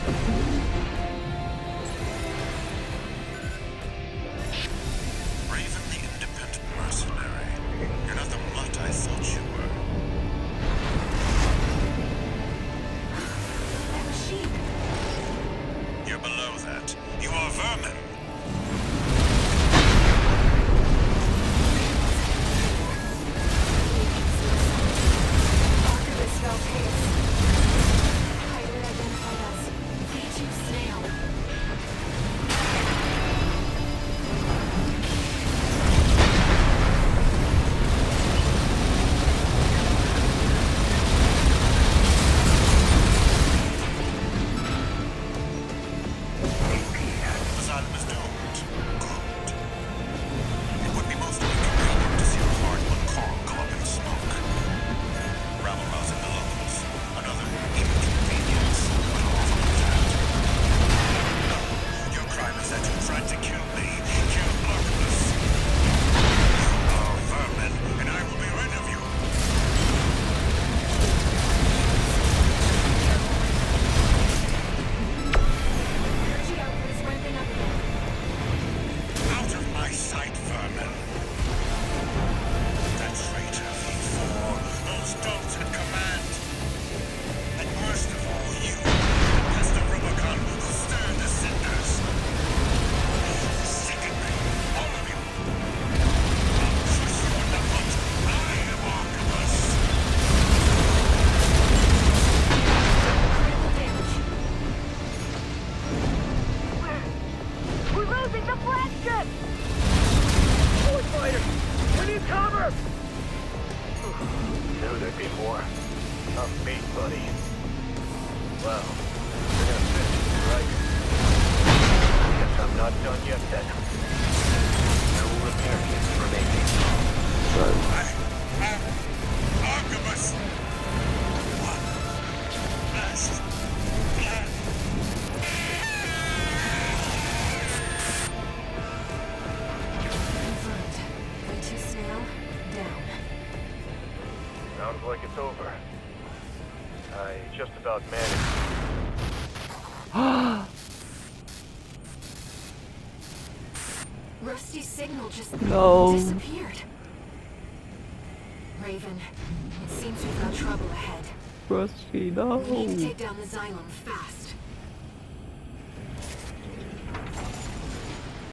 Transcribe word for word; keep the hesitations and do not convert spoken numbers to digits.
Raven the independent mercenary. You're not the mutt I thought you were. That machine. You're below that. You are vermin. Archivist Valkyries. Highly identified as V two Snail. Asylum is doomed. Good. It would be most inconvenient to see a hard-won coral go up in smoke. Rabble-rousing the locals. Another inconvenience. But awful as that. No, your crime is that you tried to kill me. Kill Artemis. You are vermin, and I will be rid of you. Energy output is ramping up again. Out of my sight, vermin. That traitor V four, those don'ts in command. And worst of all, you, past the Rubicon who stir the cinders. Sicken me, all of you. I'll crush you underfoot. I am Archibus. Critical damage. We're losing the flagship! Forward fighter! We need cover! Knew there'd be more. I'm beat, buddy. Well, we're gonna finish this, right? Guess I'm not done yet, then. No repair kits remaining. I am Archibus. One last plan. Confirmed. V two Snail down. Sounds like it's over. I just about managed. Rusty's signal just No. disappeared. Raven, it seems we've got trouble ahead. Rusty, no. We need to take down the Xylem fast.